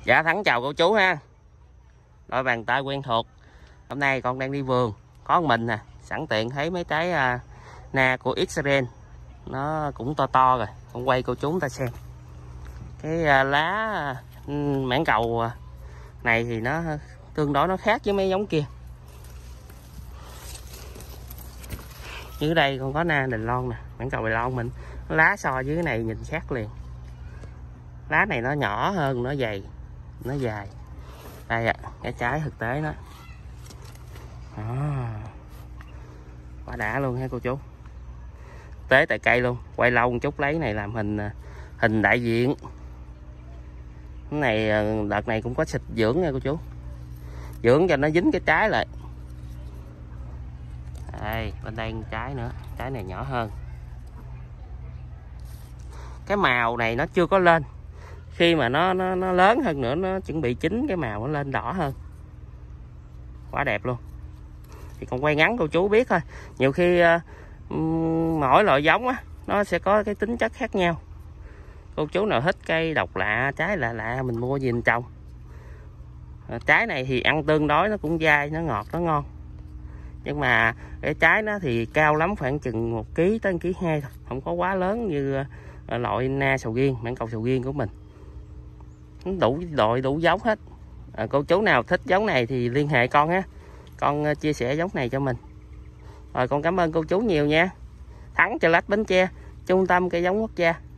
Dạ Thắng chào cô chú ha. Đôi bàn tay quen thuộc. Hôm nay con đang đi vườn, có một mình nè, sẵn tiện thấy mấy trái na của Israel nó cũng to to rồi, con quay cô chú ta xem. Cái lá mãng cầu này thì nó tương đối nó khác với mấy giống kia. Như đây con có na Đài Loan nè, mãng cầu Đài Loan mình lá so với cái này nhìn khác liền. Lá này nó nhỏ hơn, nó dày, nó dài. Đây ạ, cái trái thực tế nó quá đã luôn ha cô chú. Tế tại cây luôn, quay lâu một chút lấy này làm hình đại diện. Cái này đợt này cũng có xịt dưỡng nha cô chú, dưỡng cho nó dính cái trái lại. Đây bên đây trái nữa, trái này nhỏ hơn. Cái màu này nó chưa có lên, khi mà nó lớn hơn nữa, nó chuẩn bị chín cái màu nó lên đỏ hơn, quá đẹp luôn. Thì còn quay ngắn cô chú biết thôi, nhiều khi mỗi loại giống á nó sẽ có cái tính chất khác nhau. Cô chú nào thích cây độc lạ, trái lạ lạ mình mua gì mình trồng. Trái này thì ăn tương đối nó cũng dai, nó ngọt, nó ngon. Nhưng mà cái trái nó thì cao lắm khoảng chừng 1 kg tới 1,2 kg thôi, không có quá lớn như loại na sầu riêng, mãng cầu sầu riêng của mình. Đủ đội đủ giống hết. Cô chú nào thích giống này thì liên hệ con ha, con chia sẻ giống này cho mình. Rồi con cảm ơn cô chú nhiều nha. Thắng Trà Lách Bến Tre, trung tâm cây giống quốc gia.